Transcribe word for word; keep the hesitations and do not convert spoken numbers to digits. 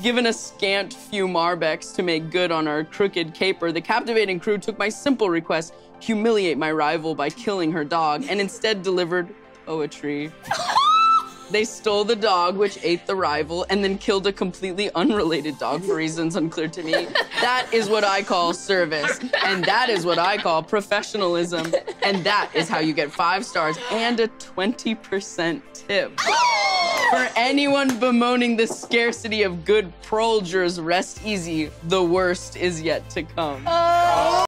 Given a scant few Marbecks to make good on our crooked caper, the captivating crew took my simple request, humiliate my rival by killing her dog, and instead delivered poetry. They stole the dog, which ate the rival, and then killed a completely unrelated dog for reasons unclear to me. That is what I call service, and that is what I call professionalism, and that is how you get five stars and a twenty percent tip. For anyone bemoaning the scarcity of good prolgers, rest easy. The worst is yet to come.